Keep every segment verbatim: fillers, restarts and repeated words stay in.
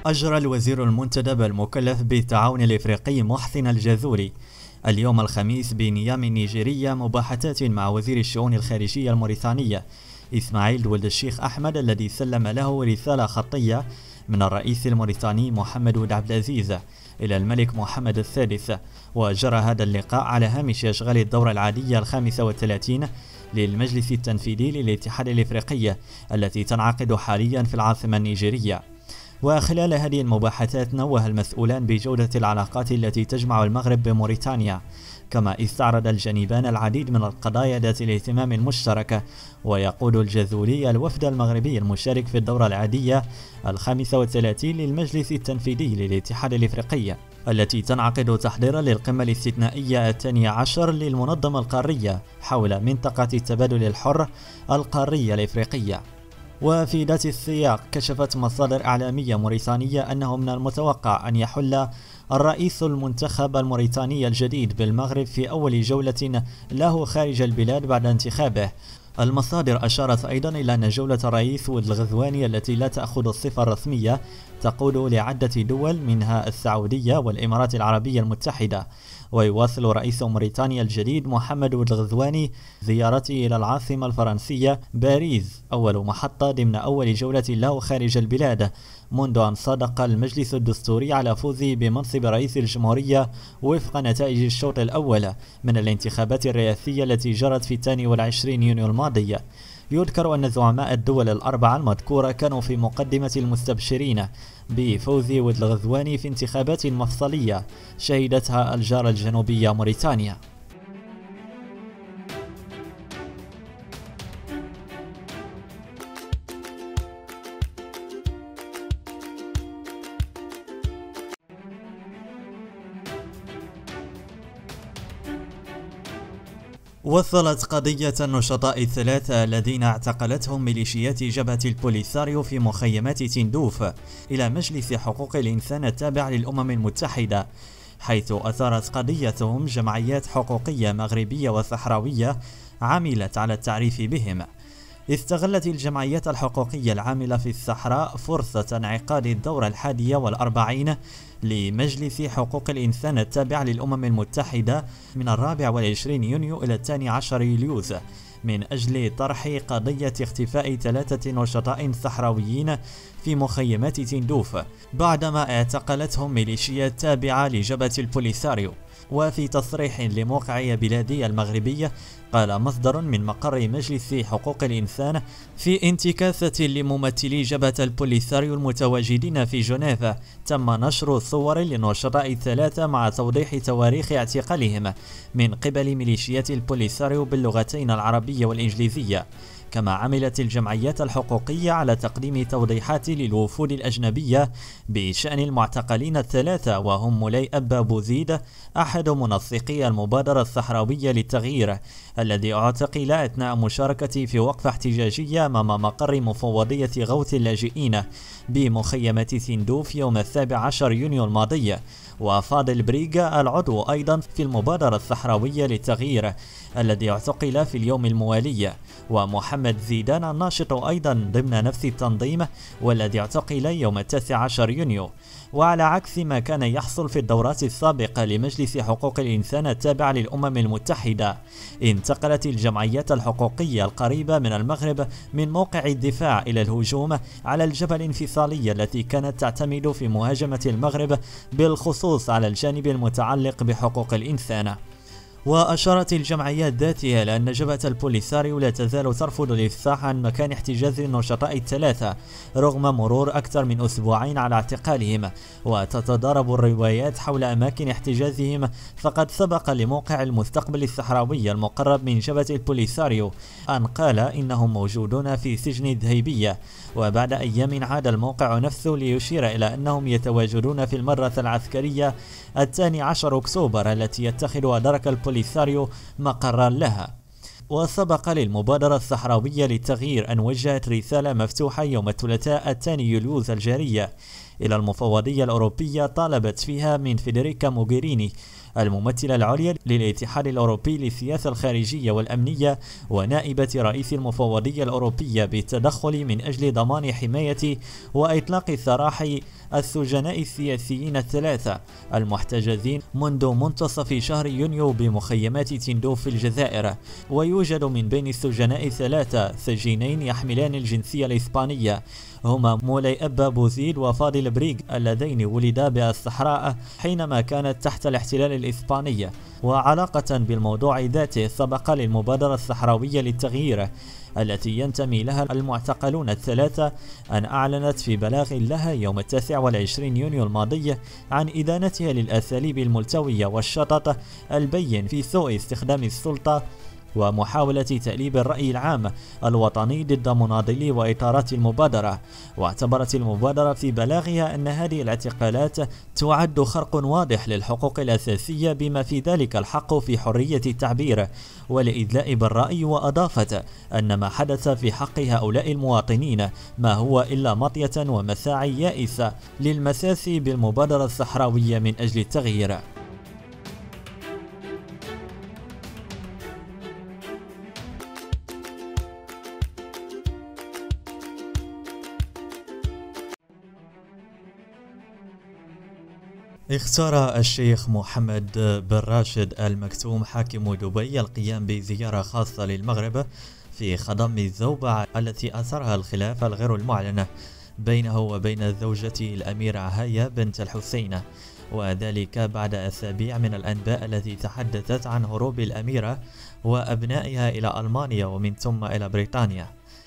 أجرى الوزير المنتدب المكلف بالتعاون الإفريقي محسن الجاذوري اليوم الخميس بنيامي النيجيرية مباحثات مع وزير الشؤون الخارجية الموريتانية إسماعيل ولد الشيخ أحمد، الذي سلم له رسالة خطية من الرئيس الموريتاني محمد ولد عبد العزيز إلى الملك محمد الثالث. وجرى هذا اللقاء على هامش أشغال الدورة العادية الخامسة والثلاثين للمجلس التنفيذي للاتحاد الإفريقي التي تنعقد حاليا في العاصمة النيجيرية. وخلال هذه المباحثات نوه المسؤولان بجودة العلاقات التي تجمع المغرب بموريتانيا، كما استعرض الجانبان العديد من القضايا ذات الاهتمام المشترك. ويقود الجاذوري الوفد المغربي المشارك في الدورة العادية الخامسة والثلاثين للمجلس التنفيذي للاتحاد الإفريقي التي تنعقد تحضيرا للقمة الاستثنائية الثانية عشر للمنظمة القارية حول منطقة التبادل الحر القارية الإفريقية. وفي ذات السياق كشفت مصادر إعلامية موريتانية أنه من المتوقع أن يحل الرئيس المنتخب الموريتاني الجديد بالمغرب في أول جولة له خارج البلاد بعد انتخابه. المصادر أشارت أيضا إلى أن جولة الرئيس ولد الغزواني التي لا تأخذ الصفة الرسمية تعود لعدة دول منها السعودية والإمارات العربية المتحدة. ويواصل رئيس موريتانيا الجديد محمد ولد الغزواني زيارته إلى العاصمة الفرنسية باريس، أول محطة ضمن أول جولة له خارج البلاد منذ أن صادق المجلس الدستوري على فوزه بمنصب رئيس الجمهورية وفق نتائج الشوط الأول من الانتخابات الرئاسية التي جرت في الثاني والعشرين يونيو الماضي. يذكر أن زعماء الدول الأربعة المذكورة كانوا في مقدمة المستبشرين بفوز ولد الغزواني في انتخابات مفصلية شهدتها الجارة الجنوبية موريتانيا. وصلت قضية النشطاء الثلاثة الذين اعتقلتهم ميليشيات جبهة البوليساريو في مخيمات تندوف إلى مجلس حقوق الإنسان التابع للأمم المتحدة، حيث أثارت قضيتهم جمعيات حقوقية مغربية وصحراوية عملت على التعريف بهم. استغلت الجمعيات الحقوقية العاملة في الصحراء فرصة انعقاد الدورة الحادية والأربعين لمجلس حقوق الإنسان التابع للأمم المتحدة من الرابع والعشرين يونيو إلى الثاني عشر يوليوز من أجل طرح قضية اختفاء ثلاثة نشطاء صحراويين في مخيمات تندوف بعدما اعتقلتهم ميليشيات تابعة لجبهة البوليساريو. وفي تصريح لموقع بلادي المغربية قال مصدر من مقر مجلس حقوق الإنسان في انتكاسة لممثلي جبهة البوليساريو المتواجدين في جنيف تم نشر صور للنشطاء الثلاثة مع توضيح تواريخ اعتقالهم من قبل ميليشيات البوليساريو باللغتين العربية والإنجليزية. كما عملت الجمعيات الحقوقية على تقديم توضيحات للوفود الأجنبية بشأن المعتقلين الثلاثة، وهم مولاي أبا بوزيد أحد منسقي المبادرة الصحراوية للتغيير الذي اعتقل أثناء مشاركته في وقفة احتجاجية أمام مقر مفوضية غوث اللاجئين بمخيمات تندوف يوم السابع عشر يونيو الماضي، وفاضل بريغا العضو أيضا في المبادرة الصحراوية للتغيير الذي اعتقل في اليوم الموالي، ومحمد زيدان الناشط أيضا ضمن نفس التنظيم والذي اعتقل يوم التاسع عشر يونيو. وعلى عكس ما كان يحصل في الدورات السابقة لمجلس حقوق الإنسان التابع للأمم المتحدة، انتقلت الجمعيات الحقوقية القريبة من المغرب من موقع الدفاع إلى الهجوم على الجبهة الانفصالية التي كانت تعتمد في مهاجمة المغرب بالخصوص على الجانب المتعلق بحقوق الإنسان. وأشارت الجمعيات ذاتها إلى أن جبهة البوليساريو لا تزال ترفض الإفصاح عن مكان احتجاز النشطاء الثلاثة رغم مرور أكثر من أسبوعين على اعتقالهم، وتتضارب الروايات حول أماكن احتجازهم. فقد سبق لموقع المستقبل الصحراوي المقرب من جبهة البوليساريو أن قال إنهم موجودون في سجن الذهيبية، وبعد أيام عاد الموقع نفسه ليشير إلى أنهم يتواجدون في المرة العسكرية الثاني عشر أكتوبر التي يتخذها درك البوليساريو مقرا لها. وسبق للمبادرة الصحراوية للتغيير أن وجهت رسالة مفتوحة يوم الثلاثاء الثاني يوليوز الجارية إلى المفوضية الأوروبية طالبت فيها من فيدريكا موغيريني الممثلة العليا للاتحاد الأوروبي للسياسة الخارجية والأمنية ونائبة رئيس المفوضية الأوروبية بالتدخل من أجل ضمان حماية وإطلاق سراح السجناء السياسيين الثلاثة المحتجزين منذ منتصف شهر يونيو بمخيمات تندوف في الجزائر. ويوجد من بين السجناء ثلاثة سجينين يحملان الجنسية الإسبانية، هما مولاي أبا بوزيد وفاضل بريغ اللذين ولدا بالصحراء حينما كانت تحت الاحتلال الإسباني. وعلاقة بالموضوع ذاته، سبق للمبادرة الصحراوية للتغيير التي ينتمي لها المعتقلون الثلاثة أن أعلنت في بلاغ لها يوم التاسع والعشرين يونيو الماضي عن إدانتها للأساليب الملتوية والشطط البين في سوء استخدام السلطة ومحاولة تأليب الرأي العام الوطني ضد مناضلي وإطارات المبادرة. واعتبرت المبادرة في بلاغها أن هذه الاعتقالات تعد خرق واضح للحقوق الأساسية بما في ذلك الحق في حرية التعبير والإدلاء بالرأي، وأضافت أن ما حدث في حق هؤلاء المواطنين ما هو إلا مطية ومساعي يائسة للمساس بالمبادرة الصحراوية من أجل التغيير. اختار الشيخ محمد بن راشد آل مكتوم حاكم دبي القيام بزيارة خاصة للمغرب في خضم الزوبعة التي أثرها الخلاف الغير المعلن بينه وبين زوجته الأميرة هيا بنت الحسين، وذلك بعد أسابيع من الأنباء التي تحدثت عن هروب الأميرة وأبنائها إلى ألمانيا ومن ثم إلى بريطانيا.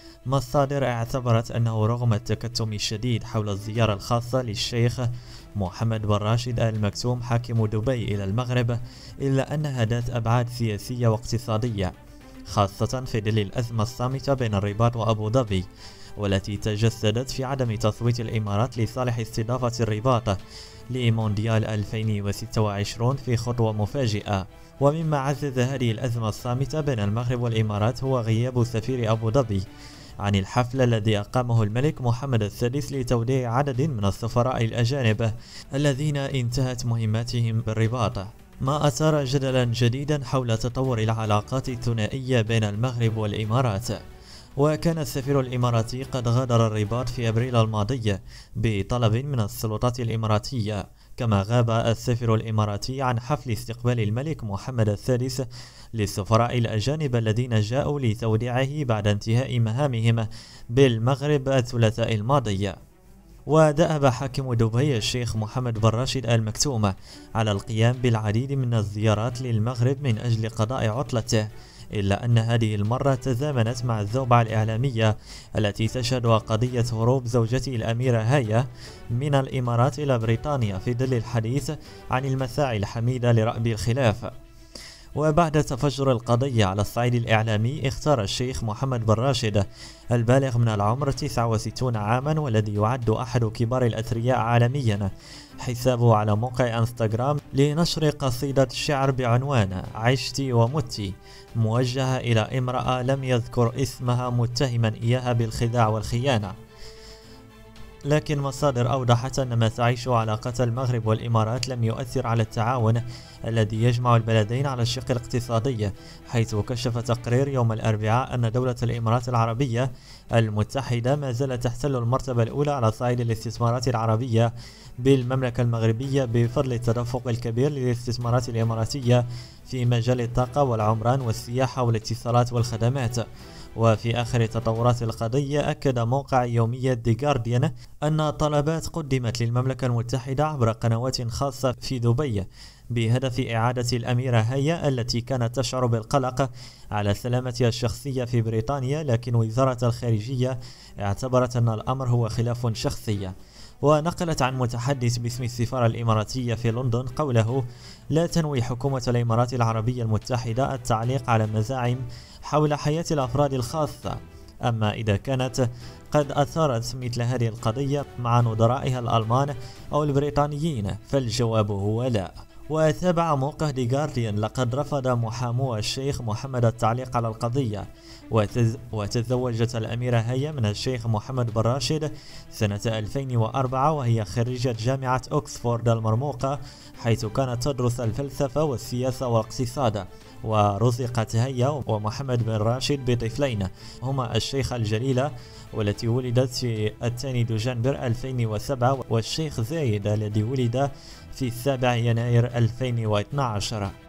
مصادر اعتبرت أنه رغم التكتم الشديد حول الزيارة الخاصة للشيخ محمد بن راشد آل مكتوم حاكم دبي إلى المغرب، إلا أنها ذات أبعاد سياسية واقتصادية، خاصة في ظل الأزمة الصامتة بين الرباط وأبو ظبي، والتي تجسدت في عدم تصويت الإمارات لصالح استضافة الرباط لمونديال ألفين وستة وعشرين في خطوة مفاجئة. ومما عزز هذه الأزمة الصامتة بين المغرب والإمارات هو غياب سفير أبو ظبي عن الحفل الذي أقامه الملك محمد السادس لتوديع عدد من السفراء الأجانب الذين انتهت مهماتهم بالرباط، ما أثار جدلا جديدا حول تطور العلاقات الثنائية بين المغرب والإمارات. وكان السفير الإماراتي قد غادر الرباط في أبريل الماضي بطلب من السلطات الإماراتية، كما غاب السفير الإماراتي عن حفل استقبال الملك محمد السادس للسفراء الأجانب الذين جاءوا لتوديعه بعد انتهاء مهامهم بالمغرب الثلاثاء الماضي. ودأب حاكم دبي الشيخ محمد بن راشد آل مكتوم على القيام بالعديد من الزيارات للمغرب من أجل قضاء عطلته، إلا أن هذه المرة تزامنت مع الزوبعة الإعلامية التي تشهد قضية هروب زوجته الأميرة هيا من الإمارات إلى بريطانيا في ظل الحديث عن المساعي الحميدة لرأب الخلاف. وبعد تفجر القضية على الصعيد الإعلامي، اختار الشيخ محمد بن راشد البالغ من العمر تسعة وستين عاما والذي يعد أحد كبار الأثرياء عالميا حسابه على موقع انستغرام لنشر قصيدة شعر بعنوان عشتي ومتي، موجهة إلى امرأة لم يذكر اسمها متهما إياها بالخداع والخيانة. لكن مصادر أوضحت أن ما تعيشه علاقة المغرب والإمارات لم يؤثر على التعاون الذي يجمع البلدين على الشق الاقتصادي، حيث كشف تقرير يوم الأربعاء أن دولة الإمارات العربية المتحدة ما زالت تحتل المرتبة الأولى على صعيد الاستثمارات العربية بالمملكة المغربية بفضل التدفق الكبير للاستثمارات الإماراتية في مجال الطاقة والعمران والسياحة والاتصالات والخدمات. وفي آخر تطورات القضية، أكد موقع يومية The Guardian أن طلبات قدمت للمملكة المتحدة عبر قنوات خاصة في دبي بهدف إعادة الأميرة هيا التي كانت تشعر بالقلق على سلامتها الشخصية في بريطانيا، لكن وزارة الخارجية اعتبرت أن الأمر هو خلاف شخصي. ونقلت عن متحدث باسم السفارة الإماراتية في لندن قوله: لا تنوي حكومة الإمارات العربية المتحدة التعليق على مزاعم حول حياة الأفراد الخاصة، أما إذا كانت قد أثارت مثل هذه القضية مع نظرائها الألمان أو البريطانيين فالجواب هو لا. وتابع موقع دي جارديان: لقد رفض محامو الشيخ محمد التعليق على القضية، وتز... وتزوجت الأميرة هيا من الشيخ محمد بن راشد سنة ألفين وأربعة، وهي خريجة جامعة أكسفورد المرموقة، حيث كانت تدرس الفلسفة والسياسة والاقتصاد. ورزقت هيا ومحمد بن راشد بطفلين هما الشيخة الجليلة والتي ولدت في الثاني دجنبر ألفين وسبعة، والشيخ زايد الذي ولد في السابع يناير ألفين واثني عشر.